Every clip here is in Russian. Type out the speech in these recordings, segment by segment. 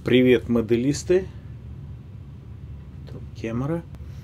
Привет, моделисты. Камера.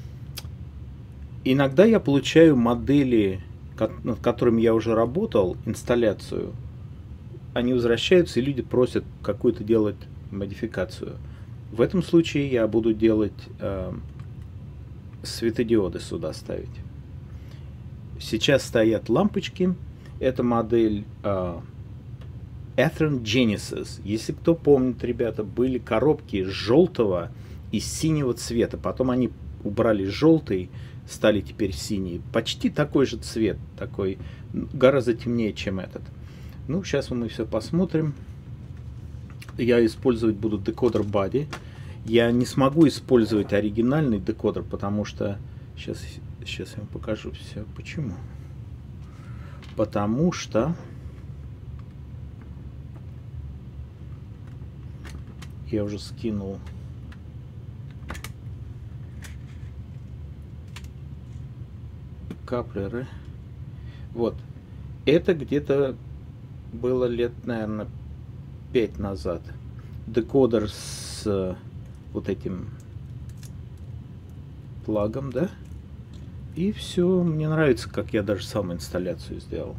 Иногда я получаю модели, над которыми я уже работал, инсталляцию. Они возвращаются, и люди просят какую-то делать модификацию. В этом случае я буду делать светодиоды сюда ставить. Сейчас стоят лампочки. Это модель Athearn Genesis. Если кто помнит, ребята, были коробки желтого и синего цвета. Потом они убрали желтый, стали теперь синие. Почти такой же цвет, такой гораздо темнее, чем этот. Ну, сейчас мы все посмотрим. Я использовать буду декодер Body. Я не смогу использовать оригинальный декодер, потому что... Сейчас я вам покажу все. Почему? Потому что... Я уже скинул каплеры. Вот. Это где-то было лет, наверное, 5 назад. Декодер с вот этим плагом, да? И все. Мне нравится, как я даже сам инсталляцию сделал.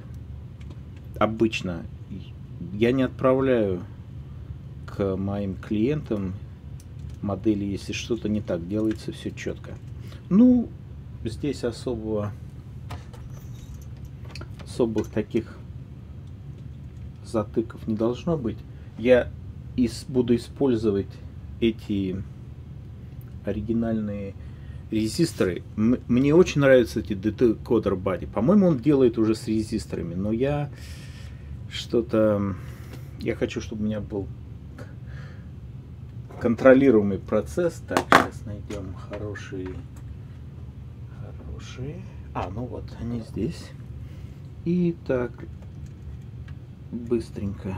Обычно я не отправляю к моим клиентам модели, если что-то не так делается, все четко. Ну, здесь особых таких затыков не должно быть. Я буду использовать эти оригинальные резисторы. Мне очень нравятся эти декодер Body. По-моему, он делает уже с резисторами, но я хочу, чтобы у меня был контролируемый процесс. Так, сейчас найдем хорошие. Ну вот, они здесь. И так, быстренько.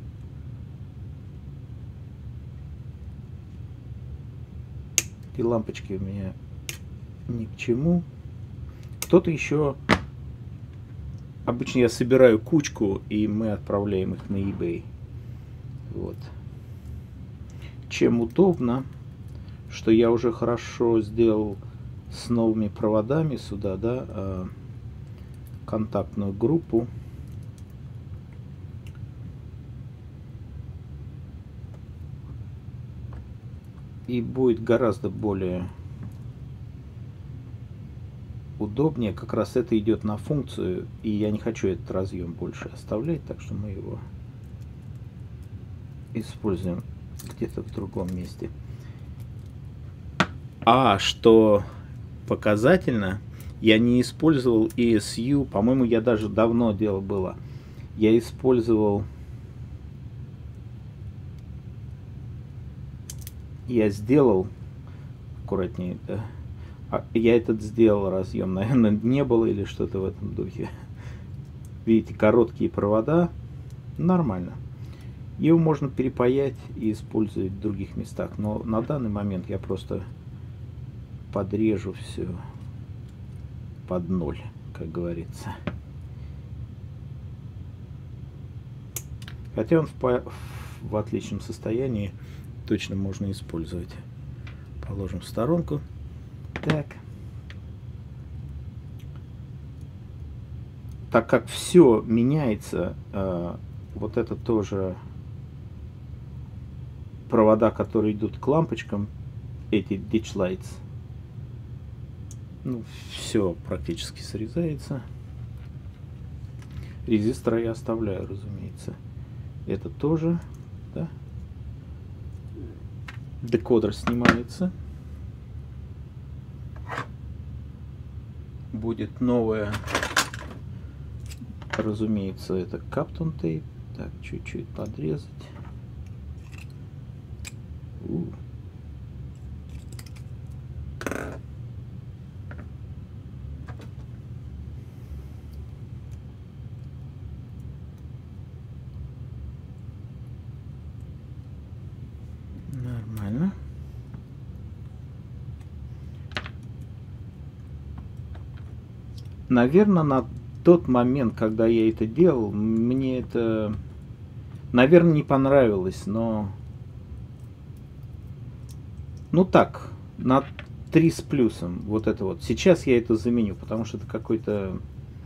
И лампочки у меня ни к чему. Кто-то еще... Обычно я собираю кучку, и мы отправляем их на eBay. Вот. Чем удобно, что я уже хорошо сделал с новыми проводами сюда, да, контактную группу. И будет гораздо более удобнее. Как раз это идет на функцию, и я не хочу этот разъем больше оставлять, так что мы его используем где-то в другом месте. А что показательно, я не использовал ESU, по-моему, я даже давно дело было. Я использовал... Я сделал... Аккуратнее, да. Я этот сделал разъем, наверное, не было или что-то в этом духе. Видите, короткие провода. Нормально. Его можно перепаять и использовать в других местах. Но на данный момент я просто подрежу все под ноль, как говорится. Хотя он в отличном состоянии, точно можно использовать. Положим в сторонку. Так. Так как все меняется, вот это тоже провода, которые идут к лампочкам, эти ditch lights, ну, все практически срезается. Резисторы я оставляю, разумеется. Это тоже, да. Декодер снимается. Будет новая, разумеется, это Kapton Tape. Так, чуть-чуть подрезать. Нормально. Наверное, на тот момент, когда я это делал, мне это, наверное, не понравилось, но Ну так, на 3 с плюсом. Вот это вот. Сейчас я это заменю, потому что это какой-то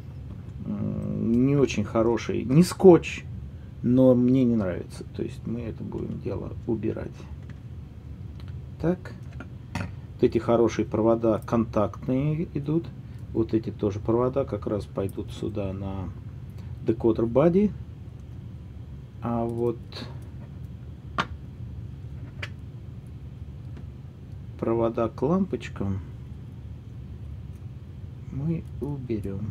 не очень хороший. Не скотч, но мне не нравится. То есть мы это будем дело убирать. Так. Вот эти хорошие провода контактные идут. Вот эти тоже провода как раз пойдут сюда на декодер body. А вот провода к лампочкам мы уберем.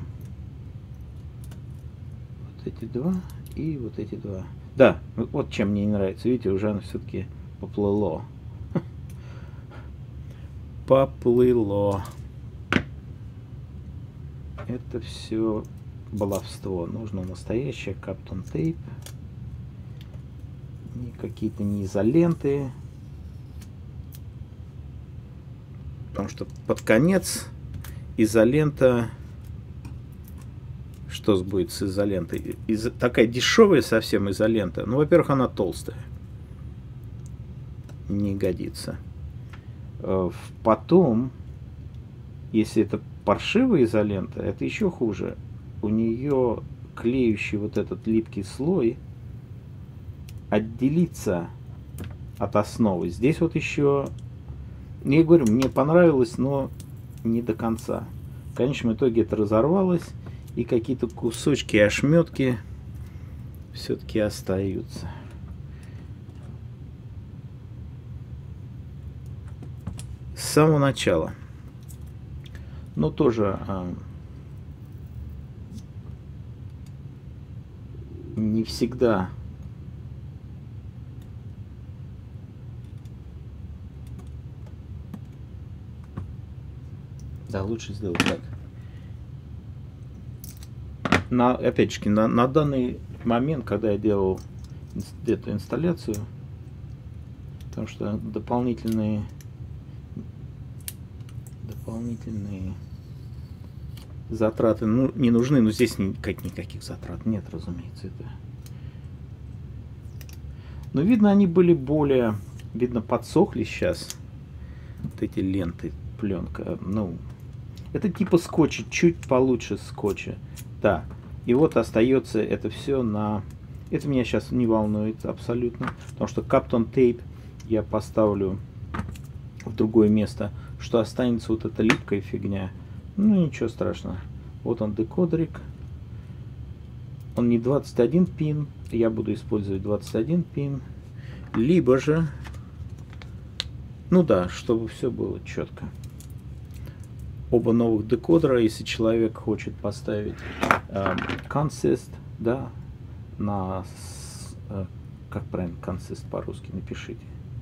Вот эти два и вот эти два. Да, вот чем мне не нравится. Видите, уже оно все-таки поплыло. Поплыло. Это все баловство. Нужно настоящее каптон тейп. Не какие-то не изоленты. Потому что под конец изолента... Что будет с изолентой? Такая дешевая совсем изолента. Ну, во-первых, она толстая. Не годится. Потом, если это паршивая изолента, это еще хуже. У нее клеющий вот этот липкий слой отделится от основы. Здесь вот еще, я говорю, мне понравилось, но не до конца. В конечном итоге это разорвалось, и какие-то кусочки и ошметки все-таки остаются. С самого начала. Но тоже не всегда да, лучше сделать так. Опять-таки, на данный момент, когда я делал где-то инсталляцию, потому что дополнительные затраты не нужны, но здесь никаких затрат нет, разумеется. Но видно, они были более, видно, подсохли сейчас. Вот эти ленты, пленка, ну, это типа скотча, чуть получше скотча. Да, и вот остается это все на... Это меня сейчас не волнует абсолютно, потому что каптон тейп я поставлю в другое место. Что останется вот эта липкая фигня, ну ничего страшного. Вот он декодерик. Он не 21 пин, я буду использовать 21 пин. Либо же, ну да, чтобы все было четко. Оба новых декодера, если человек хочет поставить consist, да, на, как правильно consist по-русски, напишите.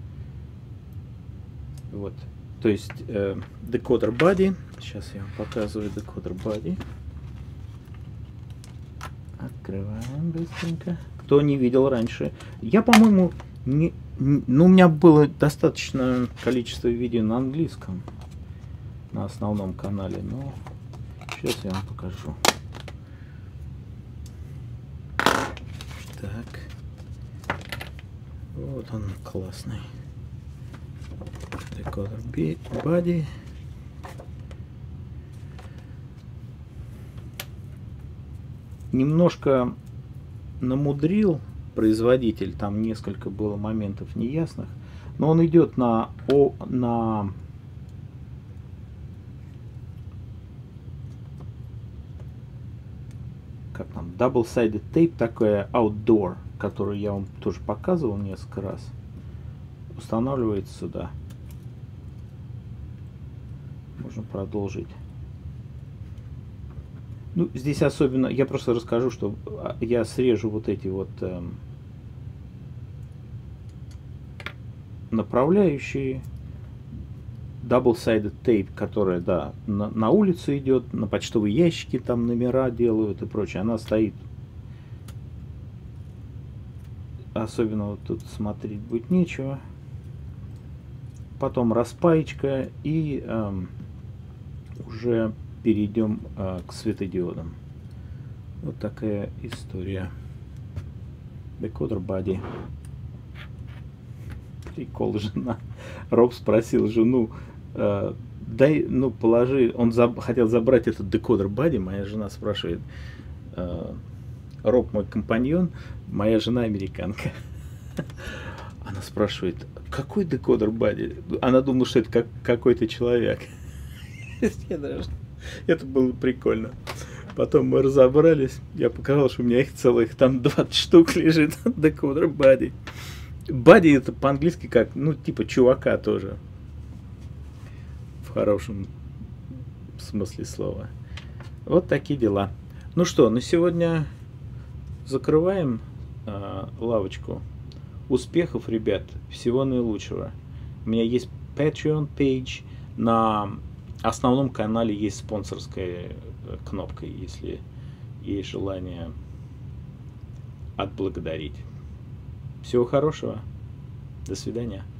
Вот. То есть декодер body. Сейчас я вам показываю декодер body. Открываем быстренько. Кто не видел раньше. Я, по-моему, ну, у меня было достаточное количество видео на английском. На основном канале. Но сейчас я вам покажу. Так. Вот он классный. Декодер body. Немножко намудрил производитель, там несколько было моментов неясных, но он идет на как там, double-sided tape, такое outdoor, которую я вам тоже показывал несколько раз, устанавливается сюда. Можно продолжить. Ну, здесь особенно, я просто расскажу, что я срежу вот эти вот направляющие, double-sided tape, которая, да, на улицу идет, на почтовые ящики там номера делают и прочее. Она стоит. Особенно вот тут смотреть будет нечего. Потом распаечка и уже перейдем к светодиодам. Вот такая история. Декодер body. Прикол, жена. Роб спросил жену, дай, ну, положи, он хотел забрать этот декодер Buddy, моя жена спрашивает, Роб мой компаньон, моя жена американка. Она спрашивает, какой декодер Buddy? Она думала, что это какой-то человек. Это было прикольно. Потом мы разобрались, я показал, что у меня их целых там 20 штук лежит, декодер Buddy. Buddy это по-английски как, ну, типа чувака тоже. В хорошем смысле слова. Вот такие дела. Ну что, на сегодня закрываем лавочку. Успехов, ребят, всего наилучшего. У меня есть Patreon page, на основном канале есть спонсорская кнопка, если есть желание отблагодарить. Всего хорошего. До свидания.